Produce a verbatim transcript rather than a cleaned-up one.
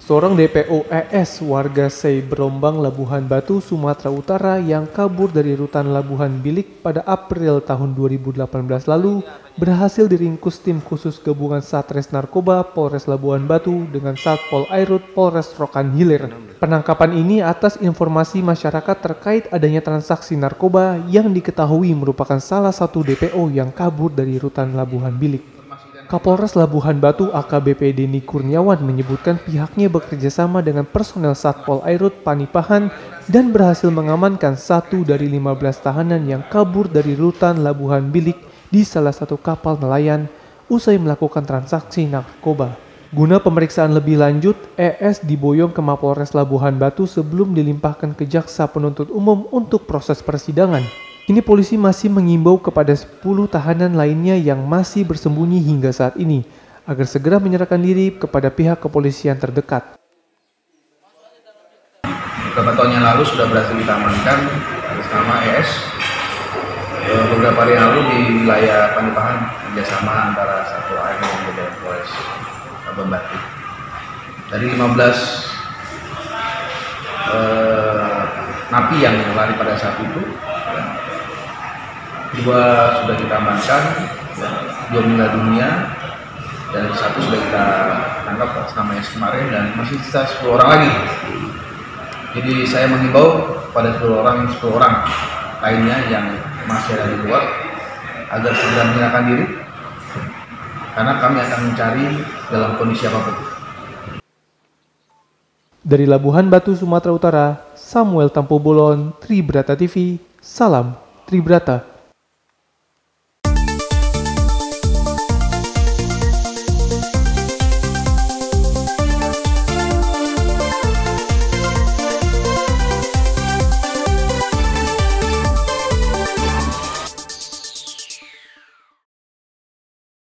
Seorang D P O E S warga Sei Berombang, Labuhan Batu, Sumatera Utara yang kabur dari rutan Labuhan Bilik pada April tahun dua ribu delapan belas lalu berhasil diringkus tim khusus gabungan Satres Narkoba Polres Labuhan Batu dengan Satpol Airut Polres Rokan Hilir. Penangkapan ini atas informasi masyarakat terkait adanya transaksi narkoba yang diketahui merupakan salah satu D P O yang kabur dari rutan Labuhan Bilik. Kapolres Labuhan Batu A K B P Denny Kurniawan menyebutkan pihaknya bekerja sama dengan personel Satpol Airut Panipahan dan berhasil mengamankan satu dari lima belas tahanan yang kabur dari rutan Labuhan Bilik di salah satu kapal nelayan usai melakukan transaksi narkoba. Guna pemeriksaan lebih lanjut, E S diboyong ke Mapolres Labuhan Batu sebelum dilimpahkan ke Jaksa Penuntut Umum untuk proses persidangan. Kini polisi masih mengimbau kepada sepuluh tahanan lainnya yang masih bersembunyi hingga saat ini agar segera menyerahkan diri kepada pihak kepolisian terdekat. Beberapa tahun yang lalu sudah berhasil diamankan atas nama E S. Beberapa hari yang lalu di wilayah Panipahan kerjasama antara Satpol Airut dan juga Polres Labuhan Batu. Dari lima belas eh, napi yang lari pada saat itu, dua sudah kita amankan, dua meninggal dunia, dan satu sudah kita tangkap atas nama S kemarin, dan masih sisa sepuluh orang lagi. Jadi saya mengimbau pada sepuluh orang sepuluh orang lainnya yang masih ada di luar agar segera menyerahkan diri, karena kami akan mencari dalam kondisi apapun. Dari Labuhan Batu, Sumatera Utara, Samuel Tampobolon, Tribrata T V, salam Tribrata.